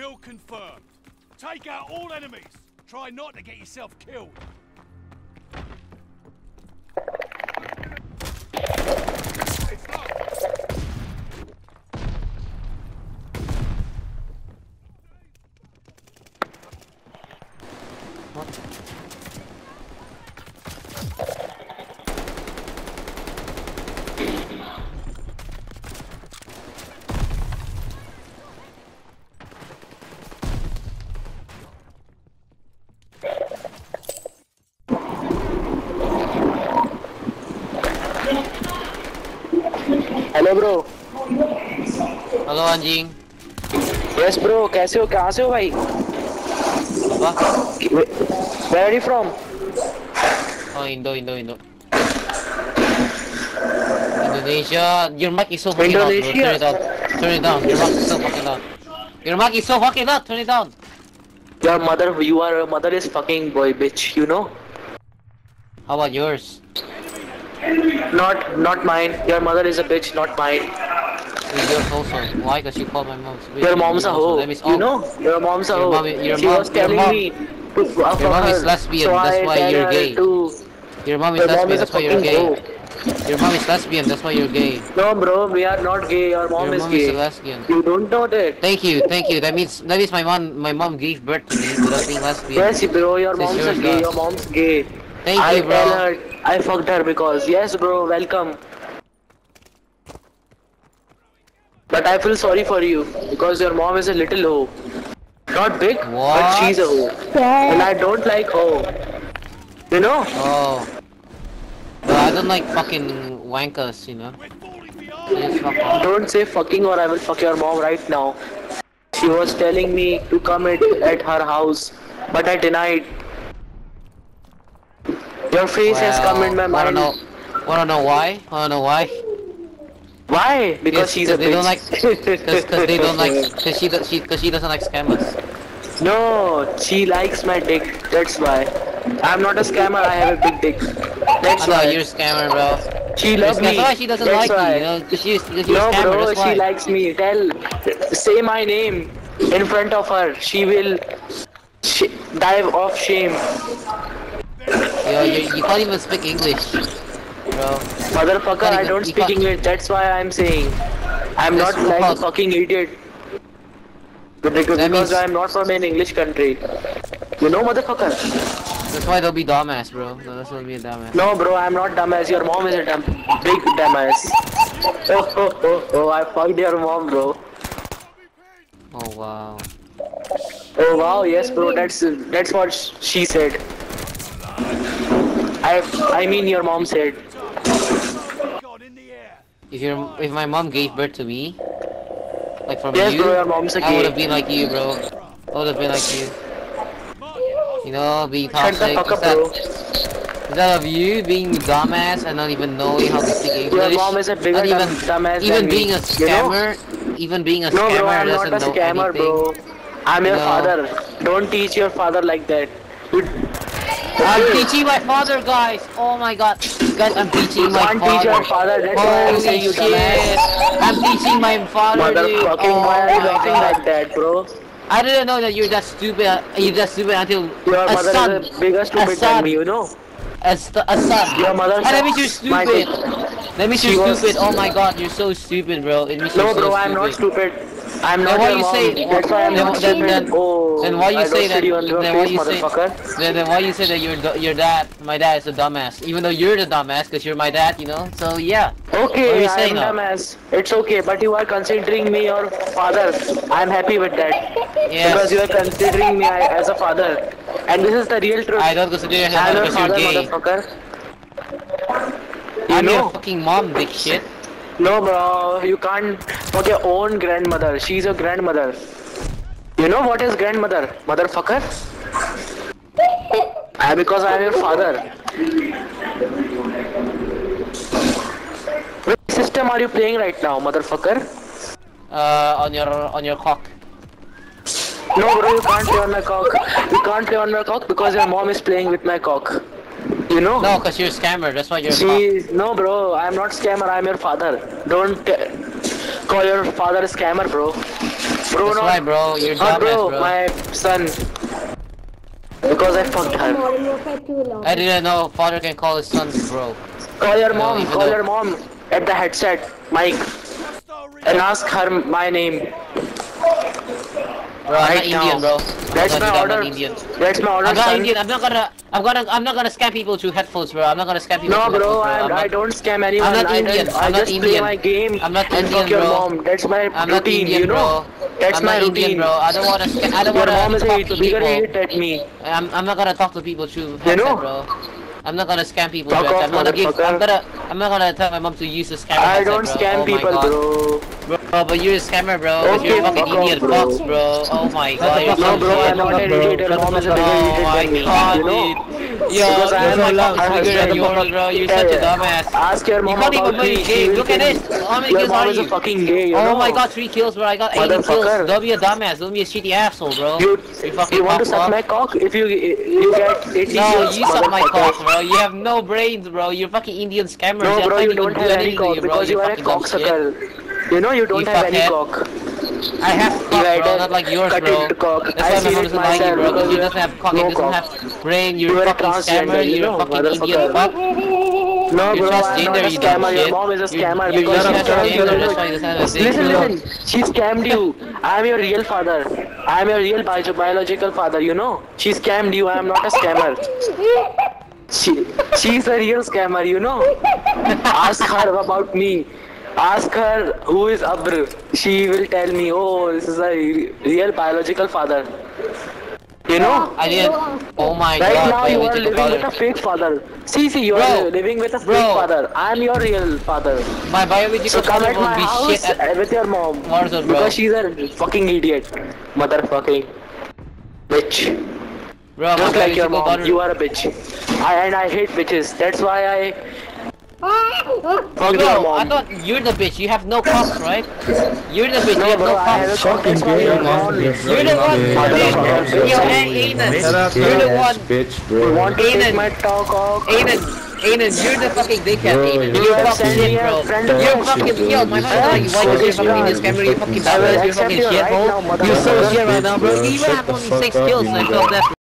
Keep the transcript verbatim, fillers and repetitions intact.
Kill confirmed. Take out all enemies. Try not to get yourself killed. Hello bro. Hello अंजिंग। Yes bro, कैसे हो? कहाँ से हो भाई? Where are you from? Oh, Indo, Indo, Indo. Indonesia. Your mic is so fucking loud, bro. Turn Indonesia. it down. Turn it down. Your mic is so fucking loud. Your mic is so fucking loud. Turn it down. Your mother, you are your mother is fucking boy bitch, you know? How about yours? Not, not mine. Your mother is a bitch, not mine. Yours also. Why? Because you call my mom's bitch. Your And mom's you a also. hoe. That means You oh, know? Your mom's a your hoe. mom, your She was mom, your telling mom, me to uh, your fuck mom is her, so lesbian. That's I why tell you're her gay. to. Your mom is Your mom lesbian. is a That's why you're fucking gay. hoe. Your mom is lesbian. That's why you're gay. No, bro, we are not gay. Your Your mom is mom is a gay. lesbian. You don't know that. Thank you, thank you. That means that means my mom, my mom gave birth to me without being lesbian. Yes, bro, your Since mom's a yours gay. Your does. mom's gay. Thank I you, tell bro. her I fucked her because yes, bro, welcome. But I feel sorry for you because your mom is a little hoe. Not big, but she's a What? hoe. And I don't like hoe. You know? Oh. Well, I don't like fucking wankers, you know. We're falling So behind. just fuck off. Don't say fucking or I will fuck your mom right now. She was telling me to come at, at her house, but I denied. Your face has come in Well, my wanna mind. know? Wanna know why? Wanna know why? Why? Because Yes, she's a because they don't bitch. like, cause, cause they don't like, cause she, do- she, cause she doesn't like scammers. No, she likes my dick. That's why. I'm not a scammer. I have a big dick. I That's know why. you're a scammer, bro. She You're a loves scammer. That's me. why she doesn't That's like you, you why. know, cause she's, cause you're a No, scammer. bro, That's she why. likes me. Tell, say my name in front of her. She will sh- dive off shame. Yo, you, you can't even speak English, bro. You Motherfucker, can't I even, don't you speak can't. English. That's why I'm saying. I'm That's not like a fuck. fucking idiot. That Because means I'm not from an English country. You know, motherfucker? that's why they'll be dumbass, bro. No, that's why they'll be a dumbass. No, bro, I'm not dumbass. Your mom is a dumb, big dumbass. Oh, oh, oh, oh, I fucked your mom, bro. Oh wow. Oh wow, yes, bro. That's that's what she said. I I mean your mom said. God in the air. If your if my mom gave birth to me, like from Yes, bro, you, your mom's a I would gay. have been like you, bro. I would have been like you. Mark it. You know, being Shut the toxic fuck up, instead bro. instead of you being dumbass and not even knowing how to speak Your English, mom is a not bigger dumb, even dumbass even than me. being a You know? scammer, even being a No, bro, scammer I'm not a doesn't know scammer, anything. bro. I'm You your know, father. Don't teach your father like that. You, I'm okay? teaching my father, guys. Oh my god, guys, I'm You teaching my can't teach your father. father. That's why I'm Holy saying you dumbass. shit, I'm teaching my father, dude. Motherfucking, why Oh are you my laughing god. like that, bro? I didn't know that you're that stupid. uh, You're that stupid until Your a mother is a son, bigger a stupid than me, son, you know? a, st- a son. Your mother And that means you're sucks my dick. stupid. That means you're She stupid. was... Oh my god, you're so stupid, bro. It means you're No, so bro, I'm not stupid. stupid. I'm Then not why your you mom. say? That's why I'm Then not then stupid. then then Oh, why you I say roasted that? you on your Then why face, you say? motherfucker. Then, then why you say that you're the- your dad? My dad is a dumbass. Even though you're the dumbass, cause you're my dad, you know. So yeah. What are Okay, you I saying am now? dumbass. It's okay, but you are considering me your father. I'm happy with that. Because you Yes. are considering me I- as a father. And this is the real truth. I don't consider you as a I'm father your because you're father, gay. motherfucker. You I'm your know? fucking mom, dick shit. No, bro, you can't fuck your own grandmother. She's your grandmother. You know what is grandmother, motherfucker? I, because I am your father. Which system are you playing right now, motherfucker? Uh, on your on your cock. No, bro, you can't play on my cock. You can't play on my cock because your mom is playing with my cock. You know? No, cause you're a scammer. That's why you're a cock. She... No, bro, I'm not scammer. I'm your father. Don't uh, call your father a scammer, bro. Bro, That's not- why, bro. You're Not dumbass, bro, bro. my son. Because I fucked her. I didn't know father can call his son bro. Call your No, mom, even call though- your mom at the headset, Mike, Hostile re- and ask her my name. Bro, I'm Right not Indian, now. bro. That's I'm my not, I'm order. not Indian. That's my order, I'm not son. Indian. I'm not gonna. I'm gonna. I'm not gonna scam people through headphones, bro. I'm not gonna scam people. No, through bro, headphones, I'm, I'm I not, don't scam anyone. I'm not I, Indian. don't- I'm I not just play Indian. my game I'm not and Indian, fuck your bro. mom. That's my I'm not routine, Indian, you know. bro. That's I'm my not routine. Indian, bro. I don't wanna. Sca- I don't Your wanna mom is talk a to bigger people. idiot at me. I'm. I'm not gonna talk to people through You headset, know? bro. I'm not gonna scam people. Fuck bro. off, I'm gonna give. I'm motherfucker. gonna. I'm not gonna tell my mom to use the scammer I headset, don't bro. scam Oh my people, God. bro. Bro, but you're a scammer, bro. 'cause Okay, you're a fucking fuck off, Indian bro. fox, bro. Oh my God. You're No, so bro, I'm not an idiot. Your mom is a bigger Oh idiot my than me. God, You know? dude. Yo, Because I this am my her cock's bigger than husband. yours, bro. You're Yeah, such a yeah. dumbass. Ask your You mom can't even about play me. the She game. will Look at kill this. me. How many Your kills mom are is a you? fucking gay, you Oh know? my God, three kills, bro. I got eighteen kills. Motherfucker. Don't be a dumbass. Don't be a shitty asshole, bro. You, fucking you want to cock suck fuck. my cock? If you you get eighty No, kills, you suck my motherfucker. cock, bro. You have no brains, bro. You're fucking Indian scammers. No, I bro, can't you even don't do have any anything to cock you, bro. because you are a fucking dumb shit. cocksucker. You know you don't You have any fuckhead. cock. I have You cock, had bro, a not like yours, cut bro. into cock. That's I why my seen mom it doesn't like you, myself bro, because because you you doesn't have cock, no you doesn't cock. have brain, you're You a are a fucking transgender, scammer, you you're know, a fucking Indian motherfucker. fuck. No, You're bro, I'm not transgender, a you dumb scammer. Your shit. mom is a You're- scammer you're because just she scammed you. transgender, that's why you doesn't have a dick. Listen, listen. She scammed you. I'm your real father. I'm your real bi biological father. You know. She scammed you. I'm not a scammer. She, she's a real scammer. You know. Ask her about me. Ask her who is Abr. She will tell me. Oh, this is a re- real biological father. You know. I didn't. Oh my Right God, now you are biological living with a father. fake father. See, see, you Bro, are living with a fake bro. father. I'm your real father. My biological So come father at my won't be house shit at with your mom. Warzone, bro. Because she's a fucking idiot. Motherfucking bitch. Bro, my Just like your biological mom, father. you are a bitch. I, and I hate bitches. That's why I fuck your Bro, mom. I thought you're the bitch. You have no cock, right? You're the bitch. No, you have bro, no I cock. have a cock. That's why gay, you're man. born. You're You're the one. gay. Motherfucker. Yo, hey, Aiden. Shut up, You're the ass one. bitch, You bro. want to Aiden. take my talk off? Aiden, Aiden, you're the fucking dickhead, Bro, Aiden. you You're have fucking sent shit, me a bro. friend You're request, fucking bro. yo. My You mom is like, fucking why you're suck, fucking bro. Indian scammer? You fucking You dumbass. I will You're accept fucking you right now, shithole. You're so motherfucker. shit right now, bro. Bitch, You bro. have Shut only the six fuck up, kills. you I nigga. felt that.